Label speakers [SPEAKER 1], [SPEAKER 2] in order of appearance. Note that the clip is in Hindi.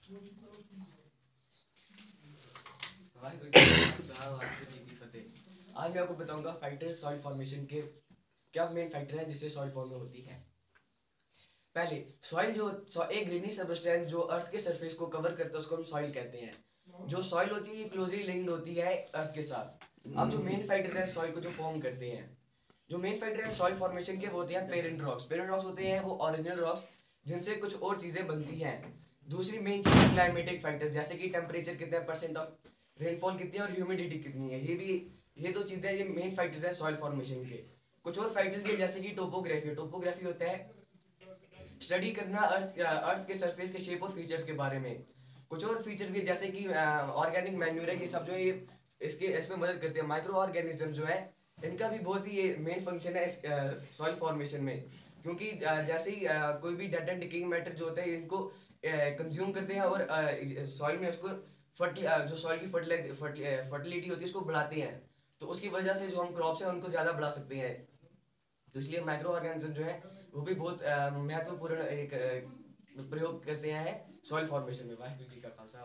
[SPEAKER 1] वाहिगुरु जी का खालसा, वाहिगुरु जी की फतेह। आज मैं आपको बताऊंगा फाइटर सॉइल फॉर्मेशन के क्या मेन फैक्टर हैं जिससे सॉइल फॉर्म होती है। पहले सॉइल एक ग्रीनी सबस्टेंस जो अर्थ के सरफेस को कवर करता है उसको हम सॉइल कहते हैं। जो सॉइल होती है ये क्लोजली लिंक्ड होती है अर्थ के साथ। अब जो मेन फैक्टर्स हैं सॉइल को जो फॉर्म करते हैं, जो मेन फैक्टर है सॉइल फॉर्मेशन के वो होते हैं पेरेंट रॉक्स। पेरेंट रॉक्स होते हैं वो ओरिजिनल रॉक्स जिनसे कुछ और चीजें बनती हैं। दूसरी मेन चीज है क्लाइमेटिक फैक्टर, जैसे कि टेम्परेचर कितने परसेंट ऑफ रेनफॉल कितनी है और ह्यूमिडिटी कितनी है। ये दो चीजें ये मेन फैक्टर्स हैं सॉइल फॉर्मेशन के। कुछ और फैक्टर्स भी जैसे कि टोपोग्राफी। टोपोग्राफी होता है स्टडी करना अर्थ के सरफेस के शेप और फीचर्स के बारे में। कुछ और फीचर भी जैसे कि ऑर्गेनिक मैन्यूर है, ये सब जो है ये इसमें मदद करते हैं। माइक्रो ऑर्गेनिज्म जो है इनका भी बहुत ही मेन फंक्शन है सॉइल फॉर्मेशन में, क्योंकि जैसे ही कोई भी डेड एंड डिकेइंग मैटर जो होता है इनको कंज्यूम करते हैं और सॉइल में उसको जो सॉइल की फर्टिलिटी होती है उसको बढ़ाते हैं। तो उसकी वजह से जो हम क्रॉप्स हैं उनको ज़्यादा बढ़ा सकते हैं। तो इसलिए माइक्रो ऑर्गेनिज्म जो है वो भी बहुत महत्वपूर्ण एक प्रयोग करते हैं सॉइल फॉर्मेशन में। वाहिगुरु जी का खालसा।